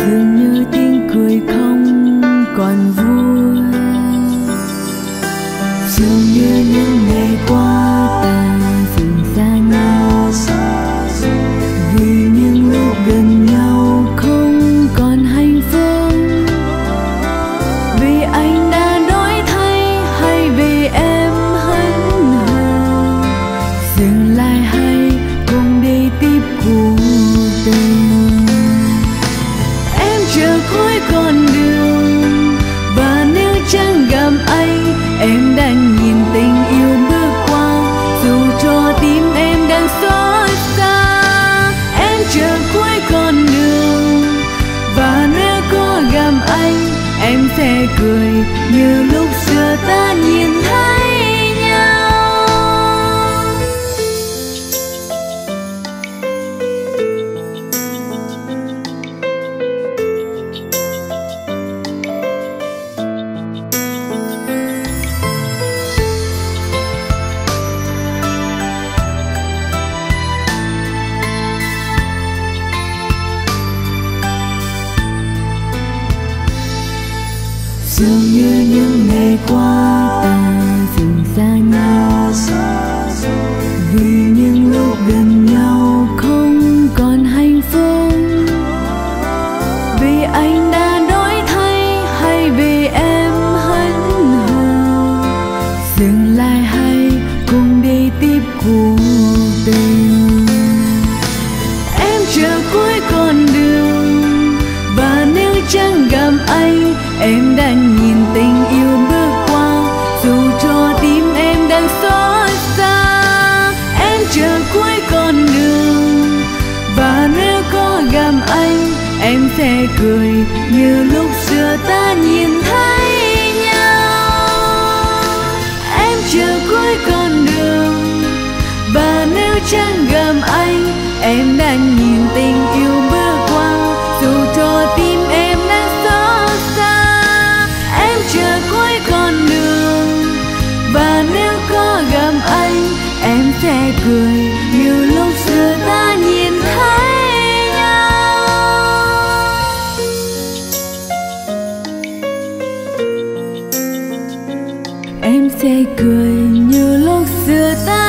dường như tiếng cười không còn vui, dường như những ngày qua ta dần xa nhau, vì những lúc gần nhau không còn hạnh phúc. Vì anh đã đổi thay hay vì em hững hờ, dừng lại hay cùng đi tiếp cuộc tình. Em chờ cuối con đường, và nếu chẳng gặp anh, em đang nhìn tình yêu bước qua, dù cho tim em đang xót xa. Em chờ cuối con đường, và nếu có gặp anh, em sẽ cười như lúc xưa ta nhìn thấy nhau. Dường như những ngày qua ta dần xa nhau, vì những lúc gần nhau không còn hạnh phúc. Vì anh đã đổi thay hay vì em hững hờ, dừng lại hay cùng đi tiếp cuộc tình. Em chờ cuối con đường, và nếu chẳng gặp anh, em đang nhìn tình yêu bước qua, dù cho tim em đang xót xa. Em chờ cuối con đường, và nếu có gặp anh, em sẽ cười như lúc xưa ta nhìn thấy nhau. Em chờ cuối con đường, và nếu chẳng gặp anh, em đang nhìn tình yêu bước qua, dù cho tim em đang xót xa. Em chờ cuối con đường, và nếu có gặp anh, em sẽ cười như lúc xưa ta nhìn thấy nhau. Em sẽ cười như lúc xưa ta